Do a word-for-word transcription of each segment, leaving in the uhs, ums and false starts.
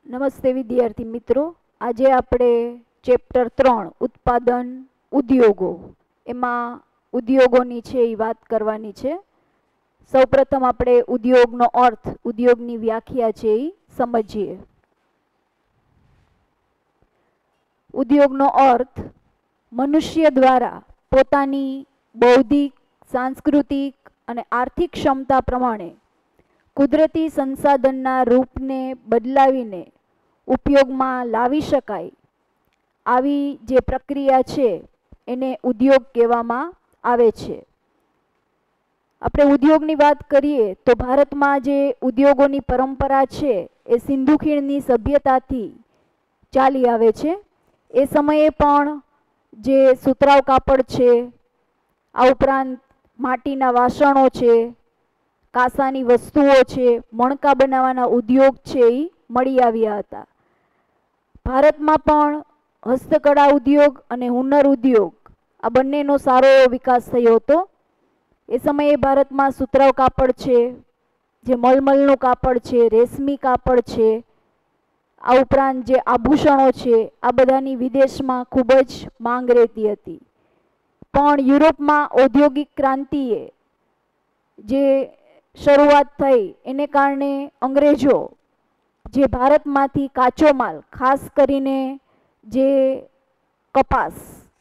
નમસ્તે વિદ્યાર્થી મિત્રો, આજે આપણે ચેપ્ટર ત્રણ ઉત્પાદન ઉદ્યોગો એમાં ઉદ્યોગોની છે એ વાત કરવાની છે. સૌપ્રથમ આપણે ઉદ્યોગનો અર્થ, ઉદ્યોગની વ્યાખ્યા છે એ સમજીએ. ઉદ્યોગનો અર્થ મનુષ્ય દ્વારા પોતાની બૌદ્ધિક, સાંસ્કૃતિક અને આર્થિક ક્ષમતા પ્રમાણે કુદરતી સંસાધનના રૂપને બદલાવીને ઉપયોગમાં લાવી શકાય આવી જે પ્રક્રિયા છે એને ઉદ્યોગ કહેવામાં આવે છે. આપણે ઉદ્યોગની વાત કરીએ તો ભારતમાં જે ઉદ્યોગોની પરંપરા છે એ સિંધુ ખીણની સભ્યતાથી ચાલી આવે છે. એ સમયે પણ જે સુતરાઉ કાપડ છે, આ ઉપરાંત માટીના વાસણો છે, કાંસાની વસ્તુઓ છે, મણકા બનાવવાના ઉદ્યોગ છે એ મળી આવ્યા હતા. ભારતમાં પણ હસ્તકળા ઉદ્યોગ અને હુનર ઉદ્યોગ આ બંનેનો સારો એવો વિકાસ થયો હતો. એ સમયે ભારતમાં સુતરાઉ કાપડ છે, જે મલમલનું કાપડ છે, રેશમી કાપડ છે, આ ઉપરાંત જે આભૂષણો છે, આ બધાની વિદેશમાં ખૂબ જ માંગ રહેતી હતી. પણ યુરોપમાં ઔદ્યોગિક ક્રાંતિએ જે શરૂઆત થઈ એને કારણે અંગ્રેજો જે ભારતમાંથી કાચો માલ, ખાસ કરીને જે કપાસ,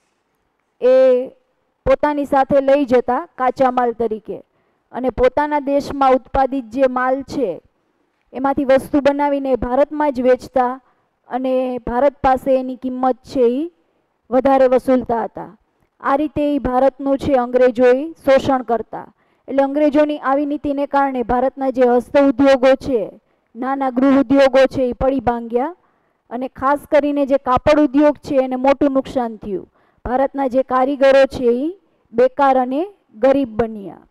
એ પોતાની સાથે લઈ જતા કાચા માલ તરીકે અને પોતાના દેશમાં ઉત્પાદિત જે માલ છે એમાંથી વસ્તુ બનાવીને ભારતમાં જ વેચતા અને ભારત પાસે એની કિંમત છે એ વધારે વસૂલતા હતા. આ રીતે એ ભારતનું છે અંગ્રેજોએ શોષણ કરતા. એટલે અંગ્રેજોની આવી નીતિને કારણે ભારતના જે હસ્ત ઉદ્યોગો છે, નાના ગૃહ ઉદ્યોગો છે એ પડી ભાંગ્યા અને ખાસ કરીને જે કાપડ ઉદ્યોગ છે એને મોટું નુકસાન થયું. ભારતના જે કારીગરો છે એ બેકાર અને ગરીબ બન્યા.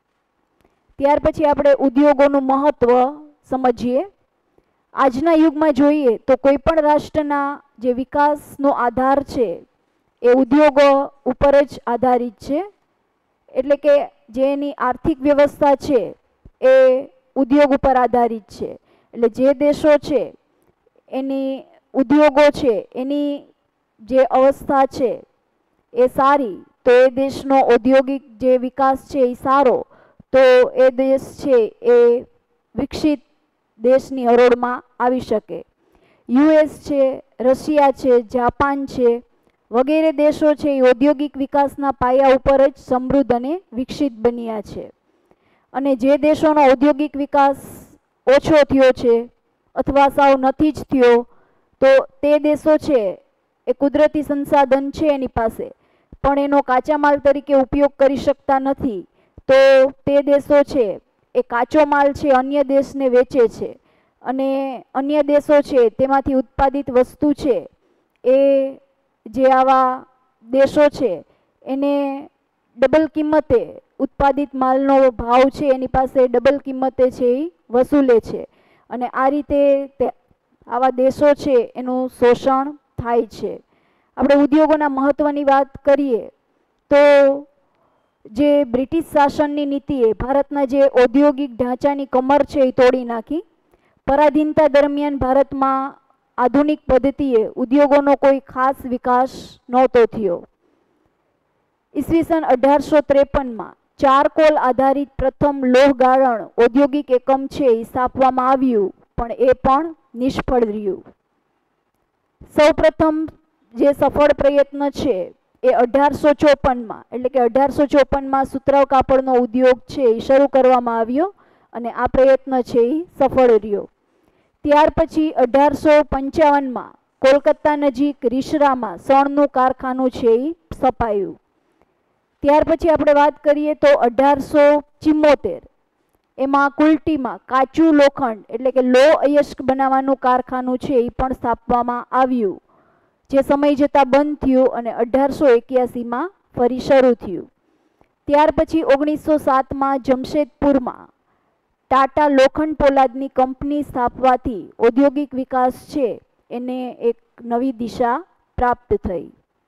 ત્યાર પછી આપણે ઉદ્યોગોનું મહત્વ સમજીએ. આજના યુગમાં જોઈએ તો કોઈ પણ રાષ્ટ્રના જે વિકાસનો આધાર છે એ ઉદ્યોગો ઉપર જ આધારિત છે. એટલે કે જે એની આર્થિક વ્યવસ્થા છે એ ઉદ્યોગ ઉપર આધારિત છે. એટલે જે દેશો છે એની ઉદ્યોગો છે એની જે અવસ્થા છે એ સારી, તો એ દેશનો ઔદ્યોગિક જે વિકાસ છે એ સારો, તો એ દેશ છે એ વિકસિત દેશની હરોળમાં આવી શકે. યુએસ છે, રશિયા છે, જાપાન છે વગેરે દેશો છે એ ઔદ્યોગિક વિકાસના પાયા ઉપર જ સમૃદ્ધ અને વિકસિત બન્યા છે. અને જે દેશોનો ઔદ્યોગિક વિકાસ ઓછો થયો છે અથવા સાવ નથી જ થયો, તો તે દેશો છે એ કુદરતી સંસાધન છે એની પાસે, પણ એનો કાચા માલ તરીકે ઉપયોગ કરી શકતા નથી. તો તે દેશો છે એ કાચો માલ છે અન્ય દેશને વેચે છે અને અન્ય દેશો છે તેમાંથી ઉત્પાદિત વસ્તુ છે એ જે આવા દેશો છે એને ડબલ કિંમતે ઉત્પાદિત માલનો ભાવ છે એની પાસે ડબલ કિંમતે છે એ વસૂલે છે અને આ રીતે તે આવા દેશો છે એનું શોષણ થાય છે. આપણે ઉદ્યોગોના મહત્ત્વની વાત કરીએ તો જે બ્રિટિશ શાસનની નીતિએ ભારતના જે ઔદ્યોગિક ઢાંચાની કમર છે એ તોડી નાખી. પરાધીનતા દરમિયાન ભારતમાં આધુનિક પદ્ધતિએ ઉદ્યોગોનો કોઈ ખાસ વિકાસ નહોતો થયો. ઈસવીસન અઢારસો ત્રેપનમાં ચારકોલ આધારિત પ્રથમ લોહ ગાળણ ઔદ્યોગિક એકમ છે એ સ્થાપવામાં આવ્યું, પણ એ પણ નિષ્ફળ રહ્યું. સૌપ્રથમ જે સફળ પ્રયત્ન છે એ અઢારસો ચોપનમાં એટલે કે અઢારસો ચોપનમાં સુતરાઉ કાપડનો ઉદ્યોગ છે એ શરૂ કરવામાં આવ્યો અને આ પ્રયત્ન છે એ સફળ રહ્યો. ત્યાર પછી અઢારસો પંચાવનમાં કોલકાતા નજીક રીસરામાં શણનું કારખાનું છે એ સ્થપાયું. ત્યાર પછી આપણે વાત કરીએ તો અઢારસો ચિમ્મોતેર એમાં કુલ્ટીમાં કાચું લોખંડ એટલે કે લો અયસ્ક બનાવવાનું કારખાનું છે એ પણ સ્થાપવામાં આવ્યું, જે સમય જતાં બંધ થયું અને અઢારસો એક્યાસીમાં ફરી શરૂ થયું. ત્યાર પછી ઓગણીસો સાતમાં જમશેદપુરમાં ટાટા લોખંડ પોલાદની કંપની સ્થાપવાથી ઔદ્યોગિક વિકાસ છે એને એક નવી દિશા પ્રાપ્ત થઈ.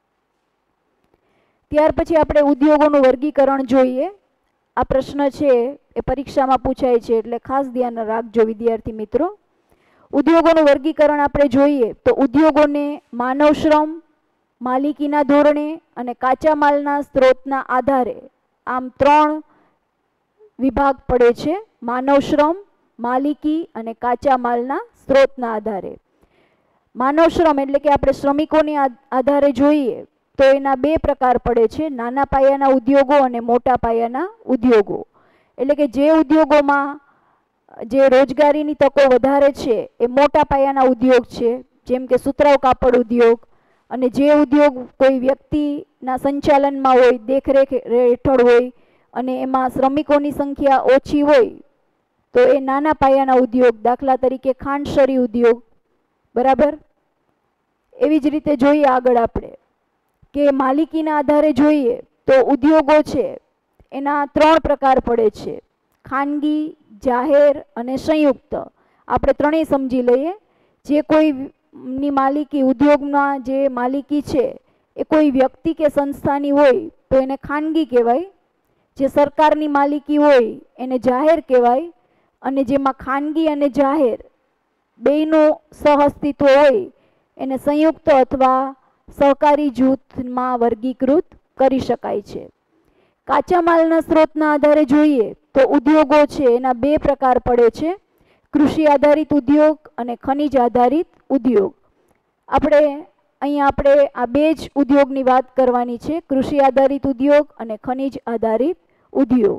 ત્યાર પછી આપણે ઉદ્યોગોનું વર્ગીકરણ જોઈએ. આ પ્રશ્ન છે એ પરીક્ષામાં પૂછાય છે એટલે ખાસ ધ્યાન રાખજો વિદ્યાર્થી મિત્રો. ઉદ્યોગોનું વર્ગીકરણ આપણે જોઈએ તો ઉદ્યોગોને માનવ શ્રમ, માલિકીના ધોરણે અને કાચા માલના સ્ત્રોતના આધારે આમ ત્રણ વિભાગ પડે છે. માનવ શ્રમ, માલિકી અને કાચા માલના સ્ત્રોતના આધારે. માનવ શ્રમ એટલે કે આપણે શ્રમિકોને આધારે જોઈએ તો એના બે પ્રકાર પડે છે, નાના પાયાના ઉદ્યોગો અને મોટા પાયાના ઉદ્યોગો. એટલે કે જે ઉદ્યોગોમાં જે રોજગારીની તકો વધારે છે એ મોટા પાયાના ઉદ્યોગ છે, જેમ કે સુતરાઉ કાપડ ઉદ્યોગ. અને જે ઉદ્યોગ કોઈ વ્યક્તિના સંચાલનમાં હોય, દેખરેખ હેઠળ હોય અને એમાં શ્રમિકોની સંખ્યા ઓછી હોય તો એ નાના પાયાના ઉદ્યોગ, દાખલા તરીકે ખાંડસરી ઉદ્યોગ. બરાબર. એવી જ રીતે જોઈએ આગળ આપણે કે માલિકીના આધારે જોઈએ તો ઉદ્યોગો છે એના ત્રણ પ્રકાર પડે છે, ખાનગી, જાહેર અને સંયુક્ત. આપણે ત્રણેય સમજી લઈએ. જે કોઈની માલિકી, ઉદ્યોગમાં જે માલિકી છે એ કોઈ વ્યક્તિ કે સંસ્થાની હોય તો એને ખાનગી કહેવાય. જે સરકારની માલિકી હોય એને જાહેર કહેવાય. અને જેમાં ખાનગી અને જાહેર બેયનું સહઅસ્તિત્વ હોય એને સંયુક્ત અથવા સહકારી જૂથમાં વર્ગીકૃત કરી શકાય છે. કાચા માલના સ્ત્રોતના આધારે જોઈએ તો ઉદ્યોગો છે એના બે પ્રકાર પડે છે, કૃષિ આધારિત ઉદ્યોગ અને ખનિજ આધારિત ઉદ્યોગ. આપણે અહીંયા આપણે આ બે જ ઉદ્યોગની વાત કરવાની છે, કૃષિ આધારિત ઉદ્યોગ અને ખનિજ આધારિત ઉદ્યોગ.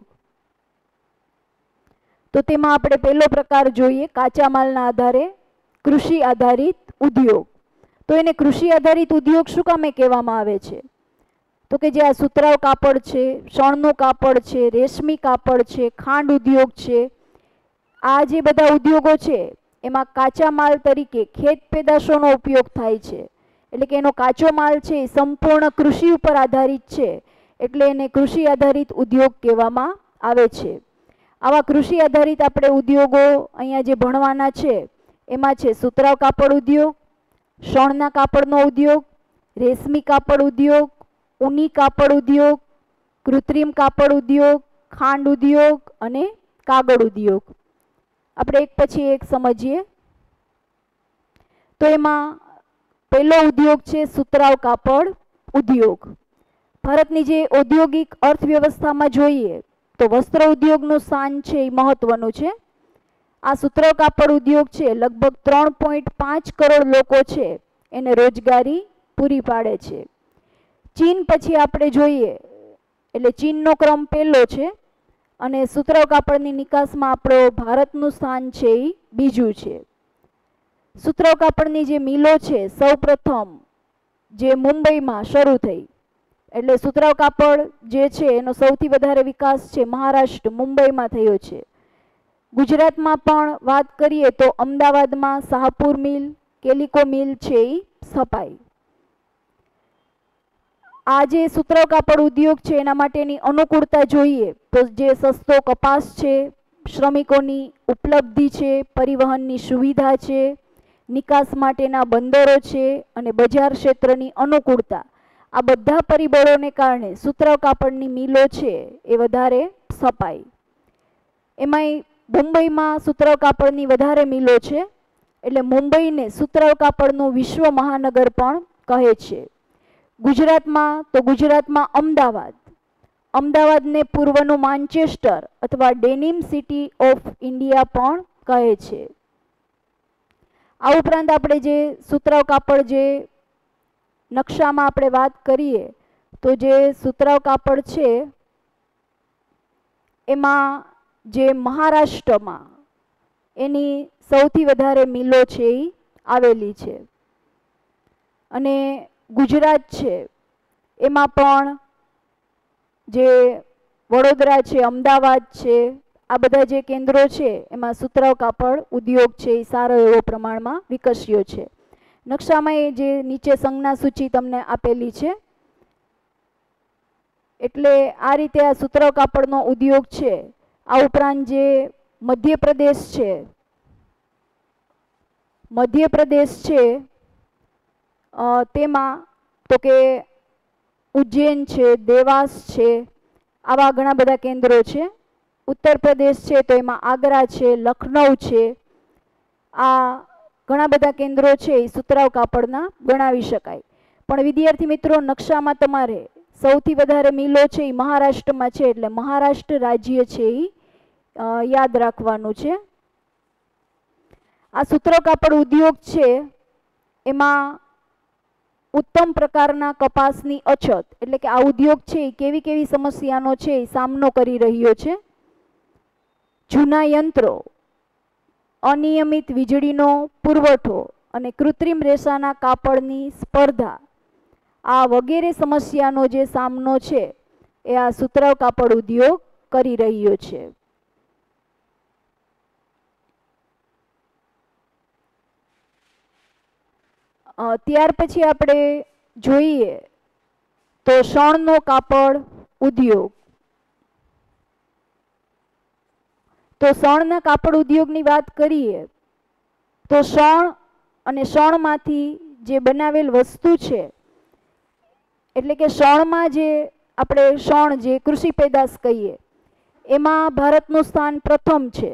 તો તેમાં આપણે પહેલો પ્રકાર જોઈએ કાચા માલના આધારે કૃષિ આધારિત ઉદ્યોગ. તો એને કૃષિ આધારિત ઉદ્યોગ શું કામે કહેવામાં આવે છે? તો કે જે આ સુતરાઉ કાપડ છે, શણનું કાપડ છે, રેશમી કાપડ છે, ખાંડ ઉદ્યોગ છે, આ જે બધા ઉદ્યોગો છે એમાં કાચા માલ તરીકે ખેત પેદાશોનો ઉપયોગ થાય છે. એટલે કે એનો કાચો માલ છે એ સંપૂર્ણ કૃષિ ઉપર આધારિત છે, એટલે એને કૃષિ આધારિત ઉદ્યોગ કહેવામાં આવે છે. આવા કૃષિ આધારિત આપણે ઉદ્યોગો અહીંયા જે ભણવાના છે એમાં છે સુતરાઉ કાપડ ઉદ્યોગ, શણના કાપડનો ઉદ્યોગ, રેશમી કાપડ ઉદ્યોગ, ઊની કાપડ ઉદ્યોગ, કૃત્રિમ કાપડ ઉદ્યોગ, ખાંડ ઉદ્યોગ અને કાગળ ઉદ્યોગ. આપણે એક પછી એક સમજીએ. તો એમાં પહેલો ઉદ્યોગ છે સુતરાઉ કાપડ ઉદ્યોગ. ભારતની જે ઔદ્યોગિક અર્થવ્યવસ્થામાં જોઈએ તો વસ્ત્ર ઉદ્યોગનું સ્થાન છે એ મહત્વનું છે. આ સુતરાઉ કાપડ ઉદ્યોગ છે લગભગ ત્રણ પોઈન્ટ પાંચ કરોડ લોકો છે એને રોજગારી પૂરી પાડે છે. ચીન પછી આપણે જોઈએ એટલે ચીનનો ક્રમ પહેલો છે અને સુતરાઉ કાપડની નિકાસમાં આપણો ભારતનું સ્થાન છે એ બીજું છે. સુતરાઉ કાપડની જે મિલો છે સૌપ્રથમ જે મુંબઈમાં શરૂ થઈ, એટલે સુતરાઉ કાપડ જે છે એનો સૌથી વધારે વિકાસ છે મહારાષ્ટ્ર મુંબઈમાં થયો છે. ગુજરાતમાં પણ વાત કરીએ તો અમદાવાદમાં શાહપુર મિલ, કેલિકો મિલ છે એ સ્થપાઈ. આ જે સુતરાઉ કાપડ ઉદ્યોગ છે એના માટેની અનુકૂળતા જોઈએ તો જે સસ્તો કપાસ છે, શ્રમિકોની ઉપલબ્ધિ છે, પરિવહનની સુવિધા છે, નિકાસ માટેના બંદરો છે અને બજાર ક્ષેત્રની અનુકૂળતા, આ બધા પરિબળોને કારણે સુતરાઉ કાપડની મિલો છે એ વધારે સ્થપાઈ. એમાંય મુંબઈમાં સુતરાઉ કાપડની વધારે મિલો છે, એટલે મુંબઈને સુતરાઉ કાપડનું વિશ્વ મહાનગર પણ કહે છે. ગુજરાતમાં તો ગુજરાતમાં અમદાવાદ, અમદાવાદને પૂર્વનું માન્ચેસ્ટર અથવા ડેનિમ સિટી ઓફ ઇન્ડિયા પણ કહે છે. આ ઉપરાંત આપણે જે સુતરાઉ કાપડ જે નકશામાં આપણે વાત કરીએ તો જે સુતરાઉ કાપડ છે એમાં જે મહારાષ્ટ્રમાં એની સૌથી વધારે મિલો છે એ આવેલી છે. અને ગુજરાત છે એમાં પણ જે વડોદરા છે, અમદાવાદ છે, આ બધા જે કેન્દ્રો છે એમાં સુતરાઉ કાપડ ઉદ્યોગ છે એ સારો એવો પ્રમાણમાં વિકસ્યો છે. નકશામાં એ જે નીચે સંજ્ઞા સૂચિ તમને આપેલી છે. એટલે આ રીતે આ સુતરાઉ કાપડનો ઉદ્યોગ છે. આ ઉપરાંત જે મધ્યપ્રદેશ છે, મધ્યપ્રદેશ છે તેમાં તો કે ઉજ્જૈન છે, દેવાસ છે, આવા ઘણા બધા કેન્દ્રો છે. ઉત્તર પ્રદેશ છે તો એમાં આગ્રા છે, લખનઉ છે, આ ઘણા બધા કેન્દ્રો છે એ સુતરાઉ કાપડના ગણાવી શકાય. પણ વિદ્યાર્થી મિત્રો, નકશામાં તમારે સૌથી વધારે મિલો છે એ મહારાષ્ટ્રમાં છે, એટલે મહારાષ્ટ્ર રાજ્ય છે એ યાદ રાખવાનું છે. આ સુતરાઉ કાપડ ઉદ્યોગ છે એમાં ઉત્તમ પ્રકારના કપાસની અછત, એટલે કે આ ઉદ્યોગ છે એ કેવી કેવી સમસ્યાનો છે એ સામનો કરી રહ્યો છે. જૂના યંત્રો, અનિયમિત વીજળીનો પુરવઠો અને કૃત્રિમ રેસાના કાપડની સ્પર્ધા, આ વગેરે સમસ્યાનો જે સામનો છે એ આ સુતરાઉ કાપડ ઉદ્યોગ કરી રહ્યો છે. ત્યાર પછી આપણે જોઈએ તો શણનો કાપડ ઉદ્યોગ. તો શણના કાપડ ઉદ્યોગની વાત કરીએ તો શણ અને શણમાંથી જે બનાવેલ વસ્તુ છે, એટલે કે શણમાં જે આપણે શણ જે કૃષિ પેદાશ કહીએ એમાં ભારતનું સ્થાન પ્રથમ છે.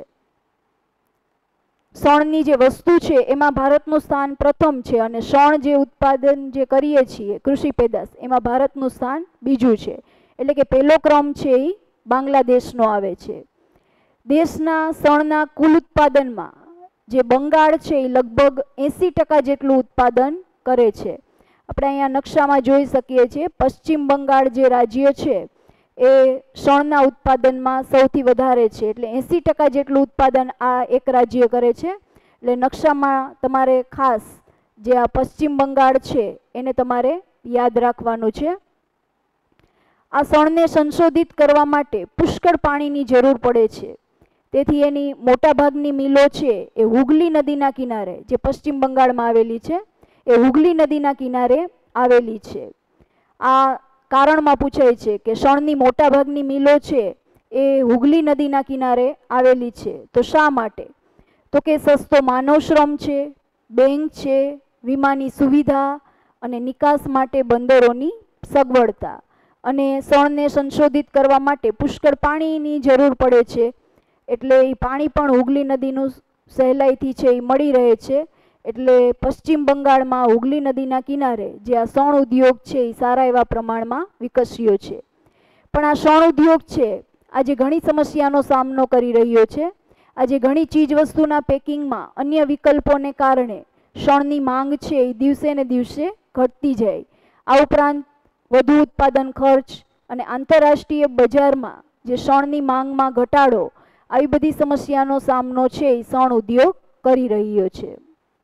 શણની જે વસ્તુ છે એમાં ભારતનું સ્થાન પ્રથમ છે અને શણ જે ઉત્પાદન જે કરીએ છીએ કૃષિ પેદાશ એમાં ભારતનું સ્થાન બીજું છે. એટલે કે પહેલો ક્રમ છે એ બાંગ્લાદેશનો આવે છે. દેશના શણના કુલ ઉત્પાદનમાં જે બંગાળ છે એ લગભગ એંસી ટકા જેટલું ઉત્પાદન કરે છે. આપણે અહીંયા નકશામાં જોઈ શકીએ છીએ પશ્ચિમ બંગાળ જે રાજ્ય છે એ શણના ઉત્પાદનમાં સૌથી વધારે છે, એટલે એંસી ટકા જેટલું ઉત્પાદન આ એક રાજ્ય કરે છે. એટલે નકશામાં તમારે ખાસ જે આ પશ્ચિમ બંગાળ છે એને તમારે યાદ રાખવાનું છે. આ શણને સંશોધિત કરવા માટે પુષ્કળ પાણીની જરૂર પડે છે, તેથી એની મોટાભાગની મિલો છે એ હુગલી નદીના કિનારે, જે પશ્ચિમ બંગાળમાં આવેલી છે, એ હુગલી નદીના કિનારે આવેલી છે. આ કારણમાં પૂછાય છે કે શણની મોટાભાગની મિલો છે એ હુગલી નદીના કિનારે આવેલી છે. તો શા માટે? તો કે સસ્તો માનવ શ્રમ છે, બેંક છે, વીમાની સુવિધા અને નિકાસ માટે બંદરોની સગવડતા, અને શણને સંશોધિત કરવા માટે પુષ્કળ પાણીની જરૂર પડે છે, એટલે એ પાણી પણ હુગલી નદીનું સહેલાઈથી છે એ મળી રહે છે. એટલે પશ્ચિમ બંગાળમાં હુગલી નદીના કિનારે જે આ શણ ઉદ્યોગ છે એ સારા એવા પ્રમાણમાં વિકસ્યો છે. પણ આ શણ ઉદ્યોગ છે આજે ઘણી સમસ્યાનો સામનો કરી રહ્યો છે. આજે ઘણી ચીજ વસ્તુના પેકિંગમાં અન્ય વિકલ્પોને કારણે શણની માંગ છે એ દિવસે ને દિવસે ઘટતી જાય. આ ઉપરાંત વધુ ઉત્પાદન ખર્ચ અને આંતરરાષ્ટ્રીય બજારમાં જે શણની માંગમાં ઘટાડો, આવી બધી સમસ્યાનો સામનો છે એ શણ ઉદ્યોગ કરી રહ્યો છે.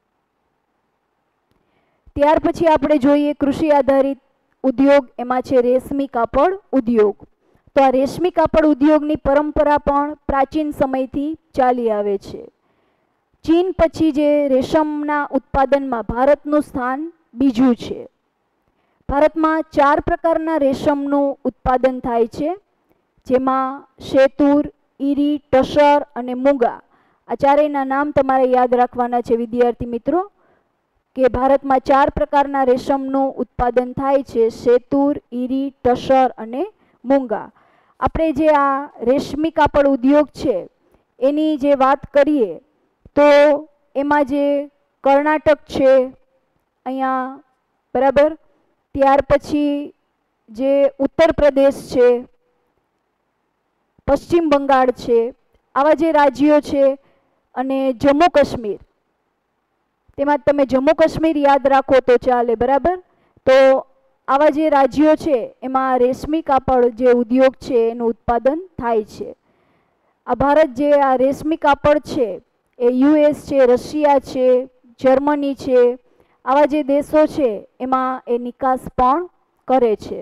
ત્યાર પછી આપણે જોઈએ કૃષિ આધારિત ઉદ્યોગ, એમાં છે રેશમી કાપડ ઉદ્યોગ. તો આ રેશમી કાપડ ઉદ્યોગની પરંપરા પણ પ્રાચીન સમયથી ચાલી આવે છે. ચીન પછી જે રેશમના ઉત્પાદનમાં ભારતનું સ્થાન બીજું છે. ભારતમાં ચાર પ્રકારના રેશમનું ઉત્પાદન થાય છે, જેમાં શેતુર, ઈરી, ટસર અને મૂંગા, આ ચારેયના નામ તમારે યાદ રાખવાના છે વિદ્યાર્થી મિત્રો, કે ભારતમાં ચાર પ્રકારના રેશમનું ઉત્પાદન થાય છે: શેતુર, ઈરી, ટસર અને મૂંગા. આપણે જે આ રેશમી કાપડ ઉદ્યોગ છે એની જે વાત કરીએ તો એમાં જે કર્ણાટક છે અહીંયા, બરાબર, ત્યાર પછી જે ઉત્તર પ્રદેશ છે, પશ્ચિમ બંગાળ છે, આવા જે રાજ્યો છે, અને જમ્મુ કાશ્મીર, તેમાં તમે જમ્મુ કાશ્મીર યાદ રાખો તો ચાલે, બરાબર. તો આવા જે રાજ્યો છે એમાં રેશમી કાપડ જે ઉદ્યોગ છે એનું ઉત્પાદન થાય છે. આ ભારત જે આ રેશમી કાપડ છે એ યુએસ છે, રશિયા છે, જર્મની છે, આવા જે દેશો છે એમાં એ નિકાસ પણ કરે છે.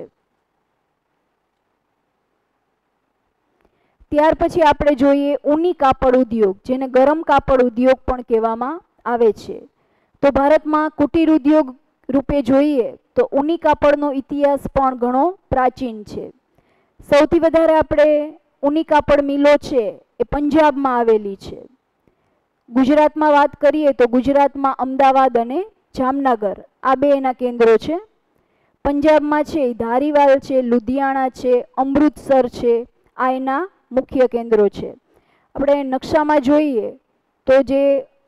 ત્યાર પછી આપણે જોઈએ ઊની કાપડ ઉદ્યોગ, જેને ગરમ કાપડ ઉદ્યોગ પણ કહેવામાં આવે છે. તો ભારતમાં કુટીર ઉદ્યોગ રૂપે જોઈએ તો ઊની કાપડનો ઇતિહાસ પણ ઘણો પ્રાચીન છે. સૌથી વધારે આપણે ઊની કાપડ મિલો છે એ પંજાબમાં આવેલી છે. ગુજરાતમાં વાત કરીએ તો ગુજરાતમાં અમદાવાદ અને જામનગર આ બે એના કેન્દ્રો છે. પંજાબમાં છે ધારીવાલ છે, લુધિયાણા છે, અમૃતસર છે, આ એના મુખ્ય કેન્દ્રો છે. આપણે નકશામાં જોઈએ તો જે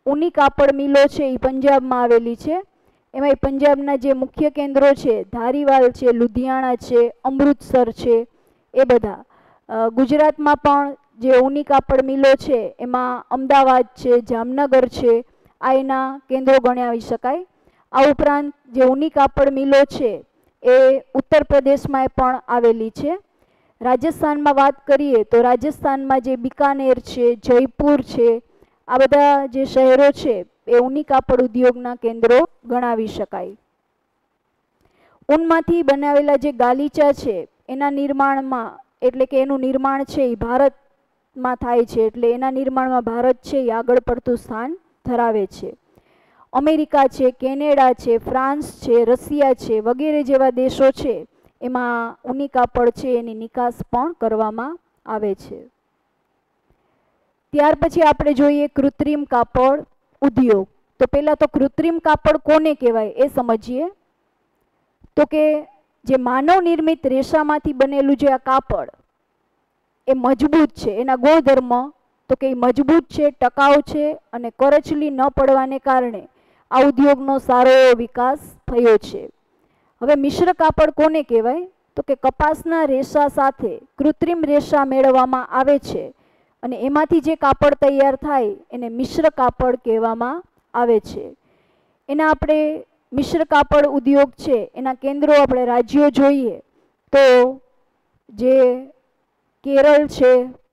ऊनी कापड़ मिलो छे ई पंजाब में आवेली छे। एमां पंजाबना जे मुख्य केन्द्रो छे धारीवाल छे, लुधियाणा छे, अमृतसर छे, ए बधा। गुजरात में पण जे ऊनी कापड़ मिलो छे एमां अमदावाद छे, जामनगर छे, आ एना केन्द्रो गणावी शकाय। आ उपरांत जे ऊनी कापड़ मिलो छे ए उत्तर प्रदेश में पण आवेली छे। राजस्थान में बात करिए तो राजस्थान में जे बीकानेर छे, जयपुर छे, आ बधा जे शहरों छे ए ऊनी कापड़ उद्योगना केन्द्रो गणावी शकाय। ऊनमांथी बनावेला जे गालीचा छे एना निर्माणमां एटले के एनुं निर्माण छे ए भारत में थाय छे, एटले एना निर्माणमां भारत छे ए आगळ पड़तुं स्थान धरावे छे। अमेरिका छे, केनेडा छे, फ्रांस छे, रशिया छे वगैरे जेवा देशों छे एमां ऊनी कापड़ छे एनी निकास पण करवामां आवे छे। त्यार पछी आपणे जोईए कृत्रिम कापड़ उद्योग। तो पहला तो कृत्रिम कापड़ कोने कहेवाय ए समझीए। तो के जे मानव निर्मित रेशामांथी बनेलुं जे आ कापड़ ए मजबूत छे, एना गुणधर्म तो के मजबूत छे, टकाऊ छे अने करचली न पड़वाने कारणे आ उद्योगनो सारो एवो विकास थयो छे। हवे मिश्र कापड़ कोने कहेवाय तो के कपासना रेशा साथे कृत्रिम रेशा मेळववामां आवे छे अने एमांथी जे कापड़ तैयार थाय एने मिश्र कापड़ कहेवामां आवे छे। एना आपणे मिश्र कापड़ उद्योग छे एना केन्द्रो आपणे राज्यो जोईए तो जे केरल छे,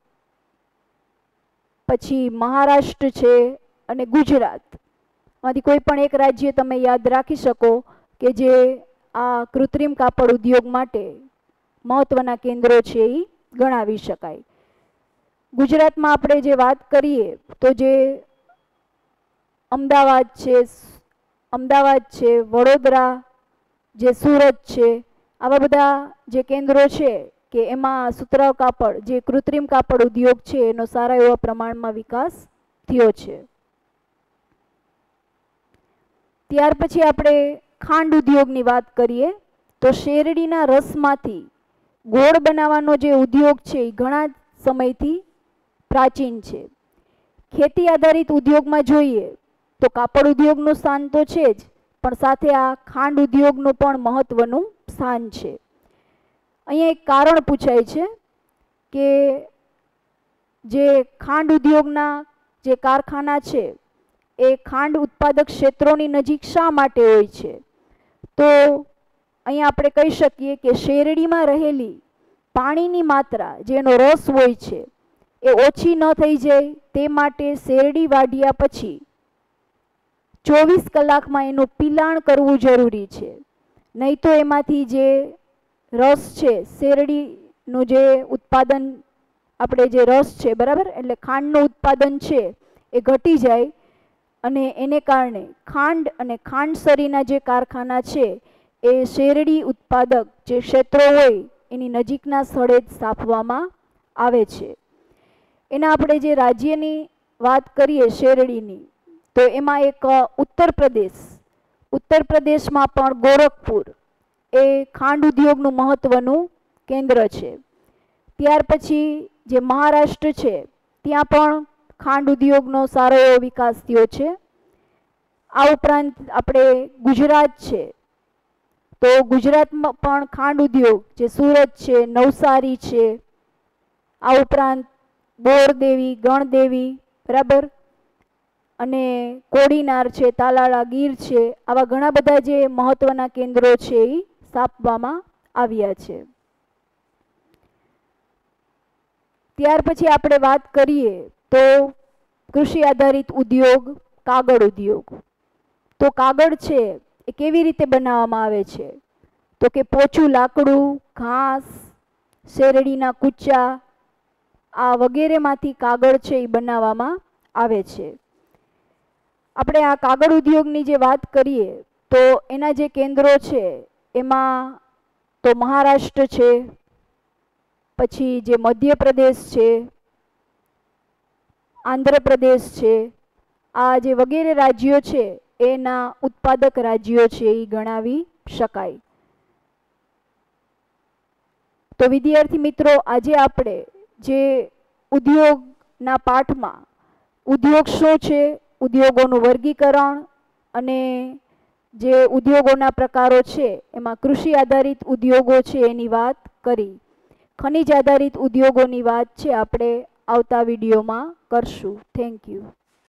पछी महाराष्ट्र छे अने गुजरात मांथी कोई पण एक राज्य तमे याद राखी शको के जे आ कृत्रिम कापड़ उद्योग माटे महत्वना केन्द्रो छे ई गणावी शकाय। गुजरात में आपणे जे बात करिए तो जे अमदावाद छे, अमदावाद छे, वडोदरा, जे सूरत छे, आवा बधा जे केन्द्रो छे के एमां सुतराउ कापड़ जे कृत्रिम कापड़ उद्योग छे एनो सारा एवा प्रमाणमां विकास थयो छे। त्यार पछी आपणे खांड उद्योगनी वात करिए तो शेरडीना रसमांथी गोळ बनावવાનો जे उद्योग छे ए घणा समयथी प्राचीन छे। खेती आधारित उद्योग में जोईए तो कापड़ उद्योगनुं स्थान तो छे ज पण साथे आ खांड उद्योगनुं पण महत्वनुं स्थान छे। अहींया एक कारण पूछाय छे के जे खांड उद्योगना जे कारखाना छे ए खांड उत्पादक क्षेत्रोनी नजीक शा माटे होय छे। तो अहींया आपणे कही शकीए के शेरडीमां रहेली पाणीनी मात्रा जेनो रस होय छे ए ओછી न थई जाय ते माटे शेरडी वाढ्या पछी चौवीस कलाकमां एनुं पीलाण करवुं जरूरी छे, नहीं तो एमांथी जे रस छे शेरडीनुं जे उत्पादन आपणे जे रस छे बराबर एटले खांडनुं उत्पादन छे ए घटी जाय अने एने कारणे खांड अने खांडसरीना जे कारखाना छे ए शेरडी उत्पादक जे क्षेत्रो होय एनी नजीकना स्थळे स्थापवामां आवे छे। एना आपणे जे राज्यनी वात करीए शेरडीनी तो एमां एक उत्तर प्रदेश उत्तर प्रदेश में पण गोरखपुर ए खांड उद्योगनुं महत्वनुं केन्द्र छे। त्यार पछी जे महाराष्ट्र छे त्यां पण खांड उद्योगनो सारो एवो विकास थयो छे। आ उपरांत आपणे गुजरात छे तो गुजरात में पण खांड उद्योग जे सूरत छे, नवसारी छे, आ उपरांत बोरदेवी, गणदेवी बराबर अने कोડીનાર छे, तालाळा गीर छे, आवा घणा बधा जे महत्वना केन्द्रो छे ई स्थापवामां आव्या छे। त्यार पछी आपणे वात करीए तो कृषि आधारित उद्योग कागळ उद्योग। तो कागळ छे ए केवी रीते बनाववामां आवे छे तो के पोचुं लाकड़ुं, घास, शेरडीना कूचा आ वगैरे मांथी कागळ छे ए बनाववामां आवे छे। આપણે આ કાગળ ઉદ્યોગની જે વાત કરીએ તો એના જે કેન્દ્રો છે એમાં તો મહારાષ્ટ્ર છે, પછી જે મધ્યપ્રદેશ છે, આંધ્રપ્રદેશ છે, આ જે વગેરે રાજ્યો છે એના ઉત્પાદક રાજ્યો છે એ ગણાવી શકાય। તો વિદ્યાર્થી મિત્રો આજે આપણે જે ઉદ્યોગના પાઠમાં ઉદ્યોગ શું છે ઉદ્યોગોનું વર્ગીકરણ અને જે ઉદ્યોગોના પ્રકારો છે એમાં કૃષિ આધારિત ઉદ્યોગો છે એની વાત કરી. ખનિજ આધારિત ઉદ્યોગોની વાત છે આપણે આવતા વિડીયોમાં કરશું. Thank you.